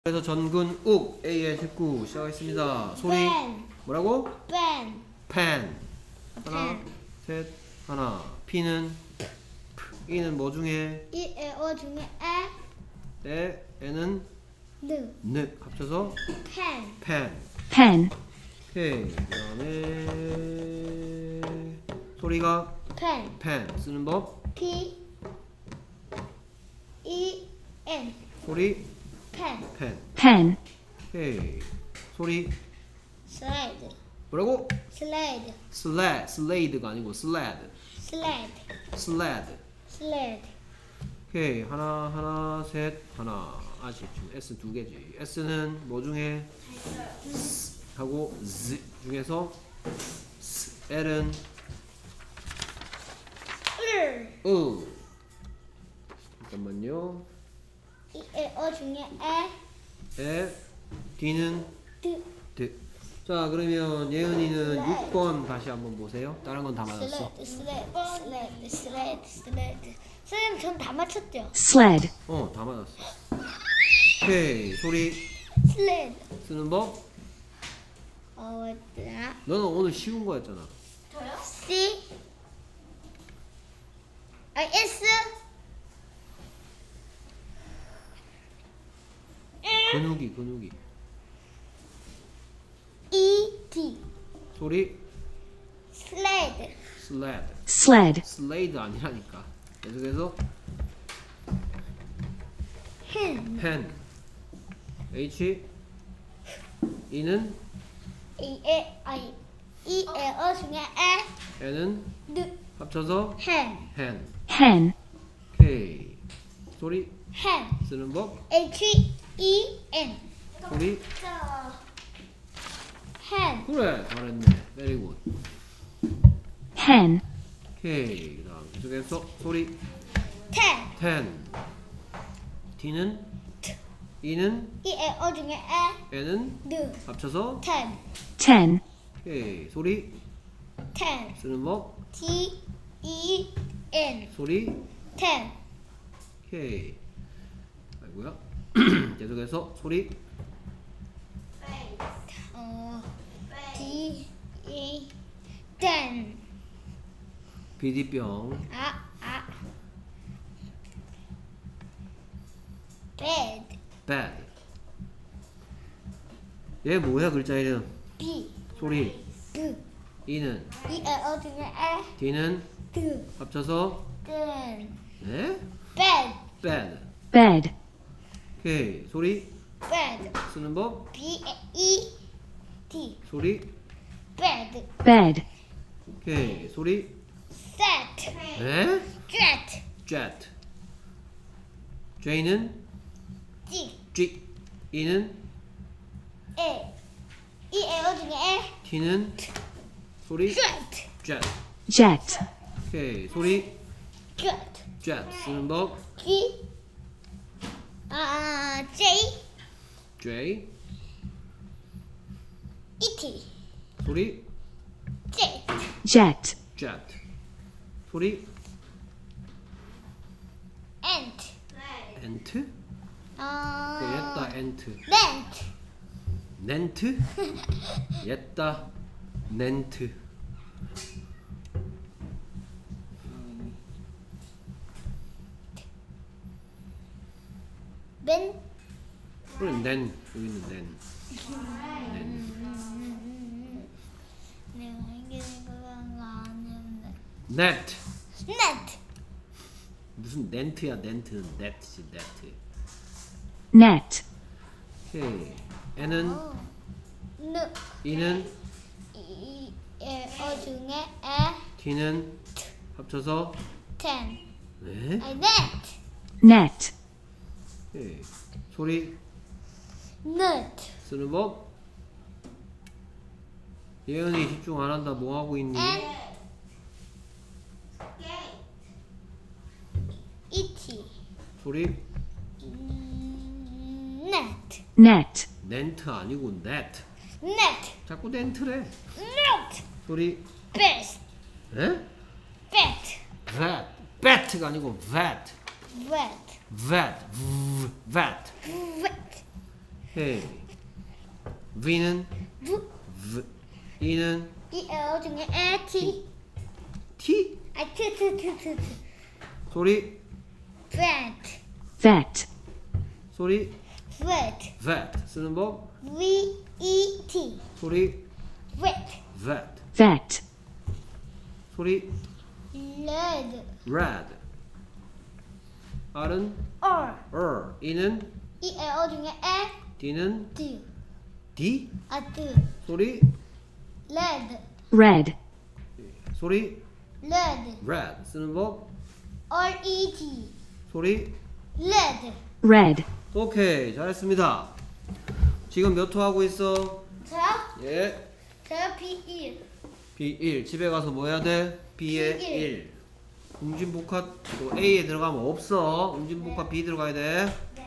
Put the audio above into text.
그래서 전군 욱 A의 19 시작하겠습니다. 소리 pen. 뭐라고? pen. pen. 하나, pen. 셋, 하나. P는 E는 뭐 중에? 어 중에 N은 느. 느 합쳐서 pen. pen. pen, 오케이. 그다음에 소리가 pen. pen 쓰는 법. P E N. 소리 pen. pen. pen, 오케이. 소리 slide. 뭐라고? slide. slade가 아니고 sled. slide. sled. slide. 오케이. 하나 셋 하나. 아직 지금 S 두 개지. S는 뭐 중에? S 하고 Z 중에서 L은 으. 잠깐만요. 어 중에 D는 드. 드. 자, 그러면 예은이는 6번 다시 한번 보세요. 다른 건 다 맞았어. 슬레드. 선생님 전 다 맞췄죠? sled, 다 맞았어. 오케이. 소리 슬레드. 쓰는 법. 뭐였더라? 너는 오늘 쉬운 거였잖아. C S 근육이. E D. 소리 슬레드. sled, 슬레이드 아니라니까. 계속해서 pen. H E는 어 중에 N은 느. 합쳐서 hen. hen. hen, 오케이. 소리 hen. 쓰는 법. H E N. 소리 hen. 그래 잘했네. very good. hen, 오케이. 그다음 계속해서 소리 ten. ten. D는 E는 어 중에 N은 느. 합쳐서 ten. ten, 오케이. 소리 ten. 쓰는 법. T E N. 소리 ten. 오케이. 아이고야. 계속해서 소리 D E ten. 비디병. bed. bad. 얘 뭐야 글자 이름? B. 소리 B. E는 어 중에 D는 드. 합쳐서 든. 네? bed. bad. bed, 오케이. 소리 bed. 쓰는 법. B E D. 소리 bed. bed, 오케이. 소리 set. 네? jet. jet. J는 G. G. E는 어 중에 T는 소리 jet. jet. jet, 오케이. 소리 jet. jet 쓰는 법. G. J. J. E T. 소리 jet. jet, jet. 소리 ant. ant. 옛다 ant. ant. 넨트. 옛다 넨트. 벤. 그래 넨. 여기는 넨. 내가 이게 생각한 거 아는데. net. net. 무슨 넨트야 넨트는 net지 net. net, 오케이. N은 느. E는 어 중에 T는 합쳐서 ten. 네? net. net, 오케이. 소리 net. 쓰는 법. 예은이 집중 안 한다. 뭐 하고 있니? E.T. 소리 net. net, 넨트 아니고 net. net. 자꾸 넨트래. net. 소리 best. 에? bet. vat. bat가 아니고 vat. vet. vat. vat. vet. 오케이. V는 V. V. E는 이 에어 중에 에, T. T. 아, T. 소리 Vet. Vet. 소리 Vet. vet. 쓰는 법 V-E-T. 소리 Vet. vet. Vet. 소리 Red. red. R은 R. E는 이 에어 중에 에, D는 D. D. 아, D. 소리 Red. Red. 소리 Red. red. 쓰는 법 R-E-D. 소리 Red. Red. 오케이. 잘했습니다. 지금 몇 호 하고 있어? 저요? 예. 저요 B1. B1 집에 가서 뭐 해야 돼? B의 B1. 1 음진복합 또 A에 들어가면 없어. 음진복합 B 들어가야 돼. 네.